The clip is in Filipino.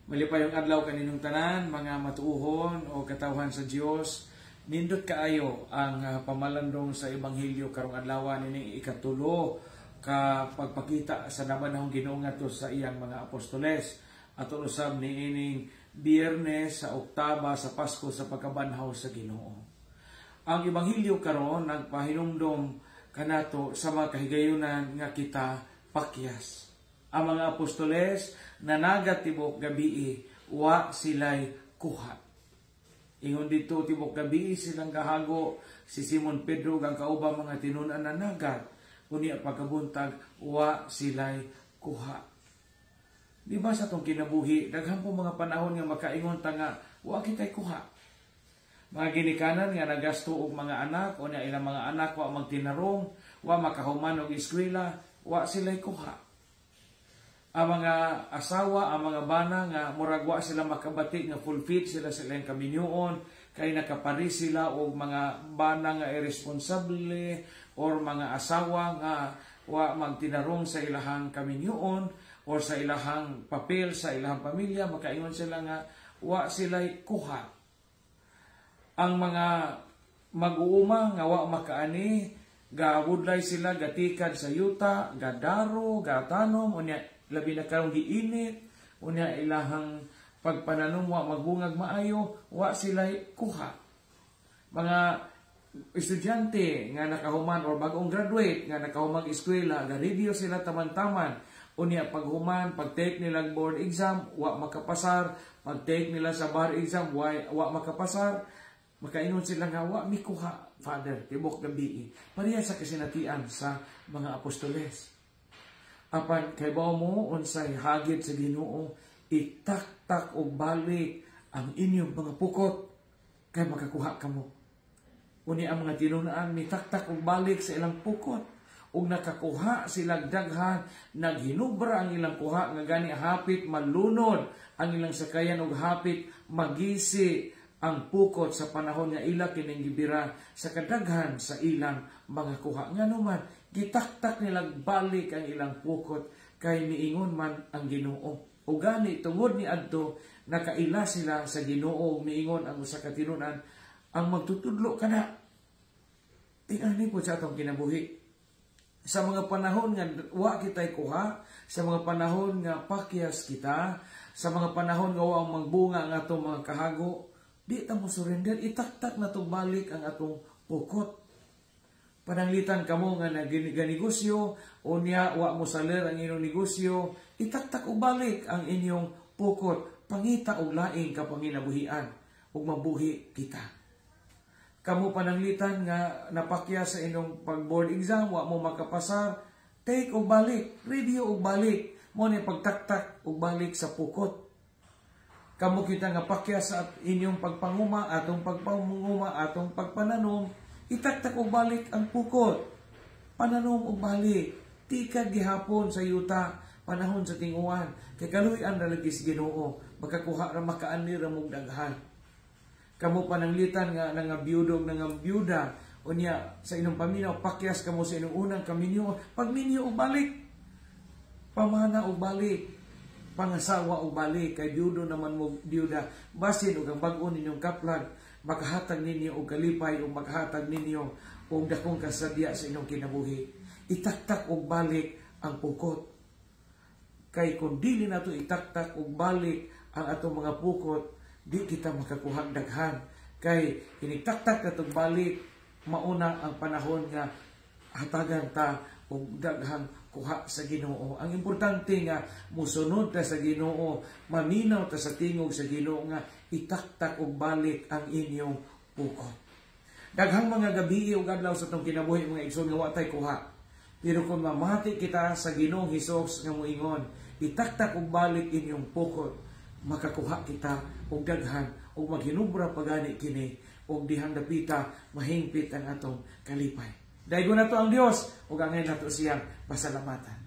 Malipay yung adlaw kaninong tanan, mga matuuhon o katawhan sa Dios. Nindot kaayo ang pamalandong sa Ebanghelyo karong adlaw nining ikatulo ka pagpakita sa namanahong Ginoo ngadto sa iyang mga apostoles. At usab niining Biyernes sa Oktaba sa Pasko sa pagkabanhaw sa Ginoo. Ang Ebanghelyo karon nagpahinumdom kanato sa mga kahigayunan nga kita pakyas. Ang mga apostoles nanagat tibok gabii wa silay kuha. Ingon dito tibok gabii silang gahago si Simon Pedro ang kaubang mga tinunan nanagat unya pagkabuntag wa silay kuha. Di ba sa tong kinabuhi daghang po mga panahon nga makaingon ta nga wa kitay kuha. Mga ginikanan nga nagasto og mga anak o na ilang mga anak wa magtinarong, wa makahuman og eskwela, wa silay kuha. Ang mga asawa, ang mga bana nga murag wa sila makabati nga fulfilled sila sa ilang kaminyoon, kay nakapari sila og mga bana nga irresponsable or mga asawa nga wa magtinarong sa ilahang kaminyoon or sa ilahang papel sa ilahang pamilya, makaingon sila nga wa silay kuha. Ang mga mag-uuma nga wa makaani, gawudlay sila gatikad sa yuta, gadaro, gatanom, unya labi na karong giinit, unya ilahang pagpananom wa magbungag maayo, wa silay kuha. Mga estudyante nga nakahuman or bagong graduate nga nakahumang eskwela, ga-review sila taman-taman, unya paghuman, pag-take nila board exam, wa makapasar, pag-take nila sa bar exam, wa makapasar, makaingon sila nga wa mikuha, Father, tibok gabii. Pareha sa kasinatian sa mga apostoles. Apan kay bao mo unsay hagit sa Ginoo, itaktak og balik ang inyong mga pukot kay makakuha kamo. Uni ang mga tinunaan mitaktak og balik sa ilang pukot ug nakakuha silang daghan, naghinubra ang ilang kuha nga gani hapit malunod ang ilang sakayan ug hapit magisi ang pukot sa panahon nga ila kining gibira sa kadaghan sa ilang mga kuha. Nga naman, gitaktak nilang balik ang ilang pukot kay miingon man ang Ginoo. O gani, tungod ni adto, nakaila sila sa Ginoo, miingon ang usa ka tinunan, ang magtutudlo kana. Tingani po sa atong kinabuhi. Sa mga panahon nga wa kitay kuha, sa mga panahon nga pakyas kita, sa mga panahon nga wa magbunga ang atong mga kahago, di ta mo surrender, itaktak na to balik ang atong pukot. Pananglitan kamo nga naginegosyo, unya wa mo saler ang inyong negosyo, itaktak o balik ang inyong pukot. Pangita og laing kapanginabuhian, ug mabuhi kita. Kamo pananglitan nga napakya sa inyong pag-board exam, wa mo makapasar, take og balik, review og balik, mo ni pagtaktak og balik sa pukot. Kamo kita nga pakya sa inyong pagpanguma, atong pagpanguma, atong pagpananom, itaktak og balik ang pukot. Pananom og balik. Tikad gihapon sa yuta, panahon sa tinguan. Kay kaluy-an ra lagi si Ginoo, makakuha ra makaani ra mong daghan. Kamo pananglitan nga nangabiyudog nangabiyuda, unya sa inyong paminaw, pakyas kamo sa inyong unang kaminyo, pagminyo og balik. Pamana og balik. Pangasawa o balik, kay biyudo naman mo biyuda, basin o ang bag-o ninyong kaplag, makahatag ninyo o kalipay o makahatag ninyo o dakong kasadya sa inyong kinabuhi. Itaktak o balik ang pukot. Kay kung dili na ito itaktak o balik ang atong mga pukot, di kita makakuhang daghan. Kay initaktak na itong balik, mauna ang panahon nga hatagan ta o daghang kuha sa Ginoo. Ang importante nga musunod ta sa Ginoo, maminaw ta sa tingog sa Ginoo nga itaktak og balik ang inyong pukot. Daghang mga gabi ug adlaw sa tong kinabuhi mga igsoon nga wa tay kuha. Pero kung mamati kita sa Ginoong Hesus nga moingon, itaktak og balik inyong pukot, makakuha kita og daghan ug maghinubra pagani kini ug dihang dapita mahingpit ang atong kalipay. Daigo na to ang Dios ug angay nato siyang pasalamatan.